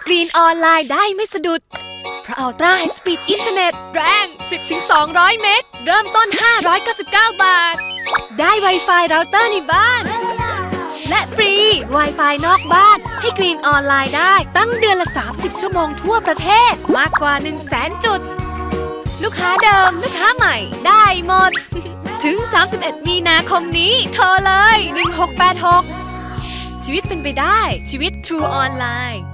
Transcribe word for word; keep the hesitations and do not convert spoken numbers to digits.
กรีนออนไลน์ได้ไม่สะดุดเพราะอัลตร้าไฮสปีดอินเทอร์เน็ตแรง สิบถึงสองร้อย เมกเริ่มต้น ห้าร้อยเก้าสิบเก้า บาทได้ Wi-Fi เราเตอร์ในบ้านและฟรี Wi-Fi นอกบ้านให้กรีนออนไลน์ได้ตั้งเดือนละสามสิบชั่วโมงทั่วประเทศมากกว่า หนึ่งแสน จุดลูกค้าเดิมลูกค้าใหม่ได้หมด ถึง สามสิบเอ็ด มีนาคมนี้โทรเลย หนึ่งหกแปดหก ชีวิตเป็นไปได้ชีวิต True ออนไลน์